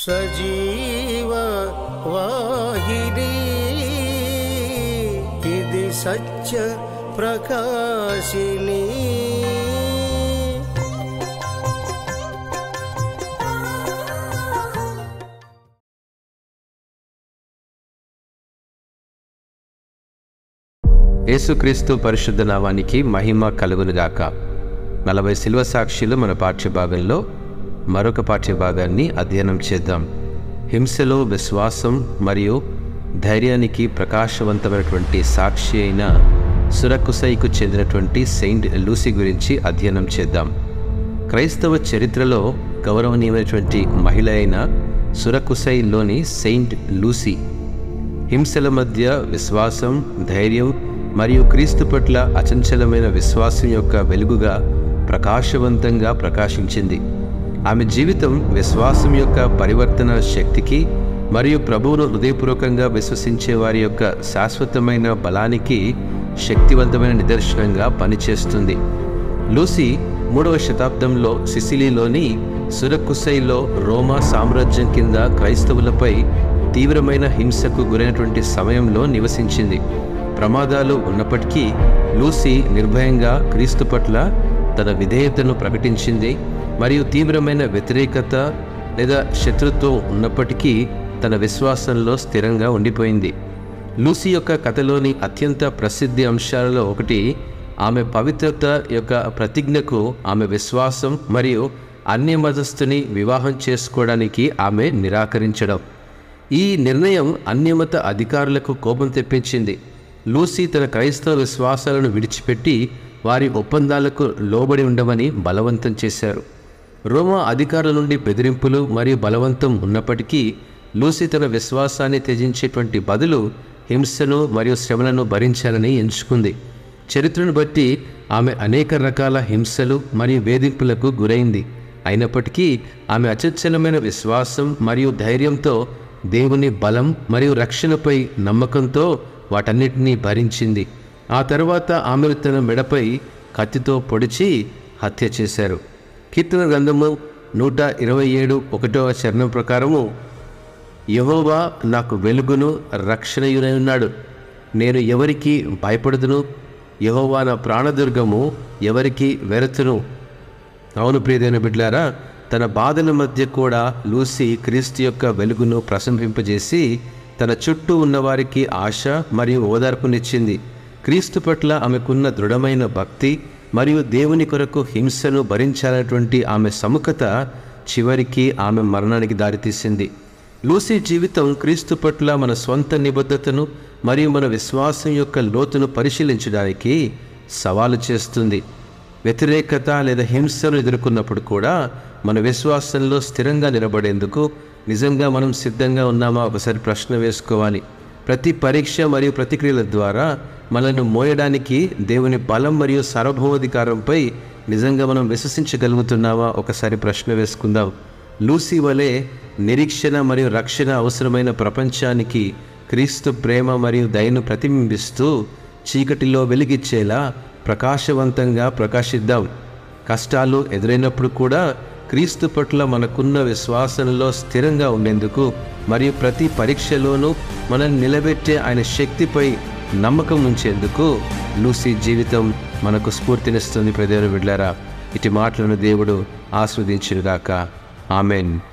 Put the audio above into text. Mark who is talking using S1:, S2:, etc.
S1: సజీవ వాహిని ఇది సత్య ప్రకాశిని.
S2: యేసుక్రీస్తు పరిశుద్ధ నామానికి మహిమ కలుగునుగాక. 40 శిల్వ సాక్షులు మన పాఠ్యభాగంలో మరొక పాఠ్యభాగాన్ని అధ్యయనం చేద్దాం. హింసలో విశ్వాసం మరియు ధైర్యానికి ప్రకాశవంతమైనటువంటి సాక్షి అయిన సురకుసైకు చెందినటువంటి సెయింట్ లూసీ గురించి అధ్యయనం చేద్దాం. క్రైస్తవ చరిత్రలో గౌరవనీయమైనటువంటి మహిళ అయిన సురకుసైలోని సెయింట్ లూసీ హింసల మధ్య విశ్వాసం, ధైర్యం మరియు క్రీస్తు పట్ల అచంచలమైన విశ్వాసం యొక్క వెలుగుగా ప్రకాశవంతంగా ప్రకాశించింది. ఆమె జీవితం విశ్వాసం యొక్క పరివర్తన శక్తికి మరియు ప్రభువును హృదయపూర్వకంగా విశ్వసించే వారి యొక్క శాశ్వతమైన బలానికి శక్తివంతమైన నిదర్శనంగా పనిచేస్తుంది. లూసీ 3వ శతాబ్దంలో సిసిలీలోని సురకుసైలో రోమా సామ్రాజ్యం కింద క్రైస్తవులపై తీవ్రమైన హింసకు గురైనటువంటి సమయంలో నివసించింది. ప్రమాదాలు ఉన్నప్పటికీ లూసీ నిర్భయంగా క్రీస్తు పట్ల తన విధేయతను ప్రకటించింది మరియు తీవ్రమైన వ్యతిరేకత లేదా శత్రుత్వం ఉన్నప్పటికీ తన విశ్వాసంలో స్థిరంగా ఉండిపోయింది. లూసీ యొక్క కథలోని అత్యంత ప్రసిద్ధి అంశాలలో ఒకటి ఆమె పవిత్రత యొక్క ప్రతిజ్ఞకు ఆమె విశ్వాసం మరియు అన్య మతస్థుని వివాహం చేసుకోవడానికి ఆమె నిరాకరించడం. ఈ నిర్ణయం అన్యమత అధికారులకు కోపం తెప్పించింది. లూసీ తన క్రైస్తవ విశ్వాసాలను విడిచిపెట్టి వారి ఒప్పందాలకు లోబడి ఉండమని బలవంతం చేశారు. రోమా అధికారుల నుండి బెదిరింపులు మరియు బలవంతం ఉన్నప్పటికీ లూసీ తన విశ్వాసాన్ని త్యజించేటువంటి బదులు హింసను మరియు శ్రమలను భరించాలని ఎంచుకుంది. చరిత్రను బట్టి ఆమె అనేక రకాల హింసలు మరియు వేధింపులకు గురైంది. అయినప్పటికీ ఆమె అచంచలమైన విశ్వాసం మరియు ధైర్యంతో దేవుని బలం మరియు రక్షణపై నమ్మకంతో వాటన్నిటినీ భరించింది. ఆ తర్వాత ఆమెను తన మెడపై కత్తితో పొడిచి హత్య చేశారు. కీర్తన గ్రంథము 127:1వ చరణం ప్రకారము, యెహోవా నాకు వెలుగును రక్షణయునై ఉన్నాడు, నేను ఎవరికి భయపడదును, యెహోవా నా ప్రాణదుర్గము, ఎవరికి వెరతును. అవును ప్రియమైన బిడ్డలారా, తన బాధల మధ్య కూడా లూసీ క్రీస్తు యొక్క వెలుగును ప్రశంసింపజేసి తన చుట్టూ ఉన్నవారికి ఆశ మరియు ఓదార్పునిచ్చింది. క్రీస్తు పట్ల ఆమెకున్న దృఢమైన భక్తి మరియు దేవుని కొరకు హింసను భరించాలనేటువంటి ఆమె సముఖత చివరికి ఆమె మరణానికి దారితీసింది. లూసీ జీవితం క్రీస్తు పట్ల మన స్వంత నిబద్ధతను మరియు మన విశ్వాసం యొక్క లోతును పరిశీలించడానికి సవాలు చేస్తుంది. వ్యతిరేకత లేదా హింసను ఎదుర్కొన్నప్పుడు కూడా మన విశ్వాసంలో స్థిరంగా నిలబడేందుకు నిజంగా మనం సిద్ధంగా ఉన్నామా ఒకసారి ప్రశ్న వేసుకోవాలి. ప్రతి పరీక్ష మరియు ప్రతిక్రియల ద్వారా మనల్ని మోయడానికి దేవుని బలం మరియు సార్వభౌమాధికారంపై నిజంగా మనం విశ్వసించగలుగుతున్నామా ఒకసారి ప్రశ్న వేసుకుందాం. లూసీ వలె నిరీక్షణ మరియు రక్షణ అవసరమైన ప్రపంచానికి క్రీస్తు ప్రేమ మరియు దయను ప్రతిబింబిస్తూ చీకటిలో వెలిగిచ్చేలా ప్రకాశవంతంగా ప్రకాశిద్దాం. కష్టాలు ఎదురైనప్పుడు కూడా క్రీస్తు పట్ల మనకున్న విశ్వాసంలో స్థిరంగా ఉండేందుకు మరియు ప్రతి పరీక్షలోనూ మనల్ని నిలబెట్టే ఆయన శక్తిపై నమ్మకం ఉంచేందుకు లూసీ జీవితం మనకు స్ఫూర్తినిస్తుంది. ప్రదేవుని బిడ్డలారా, ఇటు మాటలను దేవుడు ఆస్వాదించుగాక. ఆమెన్.